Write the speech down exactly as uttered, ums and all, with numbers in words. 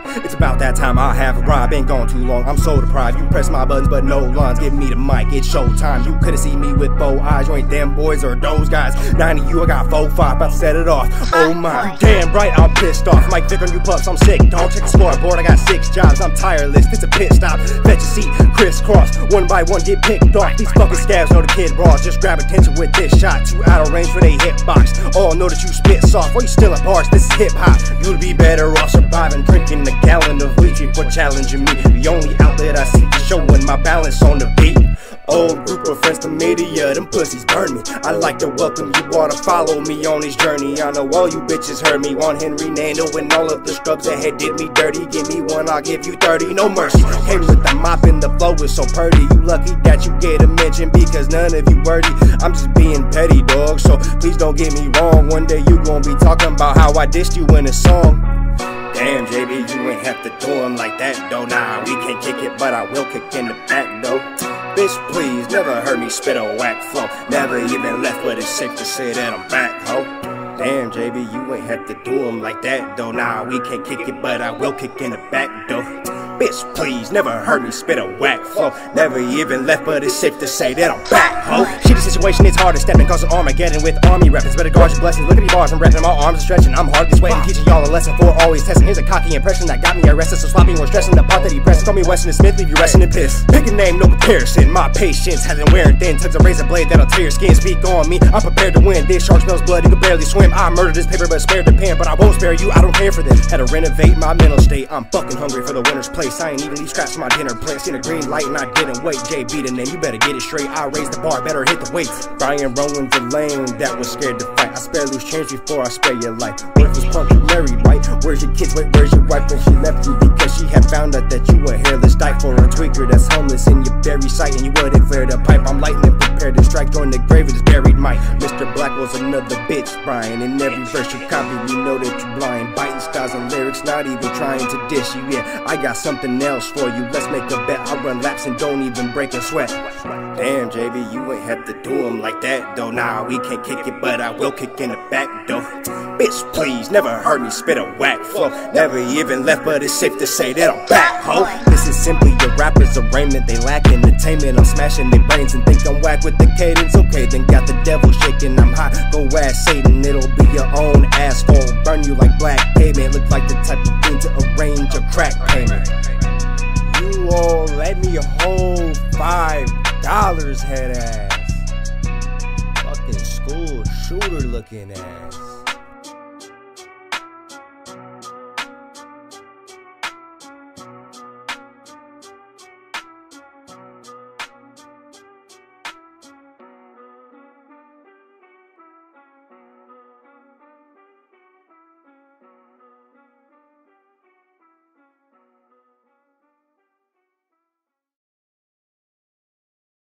It's about that time I have arrived. Been gone too long, I'm so deprived. You press my buttons but no lines. Give me the mic, it's showtime. You could've seen me with bow eyes. You ain't them boys or those guys. Nine of you, I got four, five, about to set it off. Oh my, damn right, I'm pissed off. Mike Vick on you pups, I'm sick. Don't check the scoreboard, I got six jobs. I'm tireless, it's a pit stop. Fetch a seat, crisscross. One by one, get picked off. These fucking scabs know the kid raws. Just grab attention with this shot. Too out of range for they hitbox. All know that you spit soft. Or you still at bars, this is hip hop. You'd be better off surviving, drinking a gallon of bleach before challenging me. The only outlet I see is showing my balance on the beat. Old group of friends to media, them pussies burn me. I like to welcome you all to follow me on this journey. I know all you bitches heard me on Henry Nando and all of the scrubs that had did me dirty. Give me one, I'll give you thirty, no mercy. Came with the mop and the flow is so purty. You lucky that you get a mention because none of you worthy. I'm just being petty, dog, so please don't get me wrong. One day you gon' be talking about how I dissed you in a song. Damn, J B, you ain't have to do him like that, though. Nah, we can't kick it, but I will kick in the back, though. Bitch, please, never heard me spit a whack flow. Never even left, but it's safe to say that I'm back, ho. Damn, J B, you ain't have to do him like that, though. Nah, we can't kick it, but I will kick in the back, though. Bitch, please, never heard me spit a whack flow. Never even left, but it's safe to say that I'm back, ho. Shitty situation, it's hard to step in, cause of Armageddon with army weapons. Better guard your blessings, look at these bars, I'm repping, my arms are stretching. I'm hardly sweating, teaching y'all a lesson for always testing. Here's a cocky impression that got me arrested, so sloppy or stressing the part that he pressed. Call me Weston and Smith, leave you resting in piss. Pick a name, no comparison, my patience hasn't wearing thin. Tugs a razor blade that'll tear your skin, speak on me, I'm prepared to win. This shark smells blood, you can barely swim. I murdered this paper but spared the pen, but I won't spare you, I don't care for this. Had to renovate my mental state, I'm fucking hungry for the winner's place. I ain't even leave scraps for my dinner plate. Seen a green light and I didn't wait. J B the name, you better get it straight. I raised the bar, better hit the weights. Brian Rowan's the lame that was scared to fight. I spare loose change before I spare your life. What if this punk you married, right? Where's your kids? Wait, where's your wife when she left you? Because she had found out that you a hairless dyke for a tweaker that's homeless in your very sight. And you wouldn't clear the pipe. I'm lighting and prepared to strike. Join the grave of this buried Mike. Mister Black was another bitch, Brian. In every verse you copy, we know that you blind. Biting styles and lyrics, not even trying to dish you. Yeah, I got something else for you. Let's make a bet. I run laps and don't even break a sweat. Damn, J B, you ain't have to do him like that, though. Nah, we can't kick it, but I will kick in the back, though. Bitch, please, never heard me spit a whack flow. Never even left, but it's safe to say that I'm back, ho. This is simply your rapper's arraignment. They lack entertainment. I'm smashing their brains and think I'm whack with the cadence. Okay, then got the devil shaking. I'm hot, go ask Satan. It'll be your own asphalt. Burn you like black pavement. Look like the type of thing to arrange a crack payment. You all let me hold five dollars, head ass. Fucking school shooter looking ass.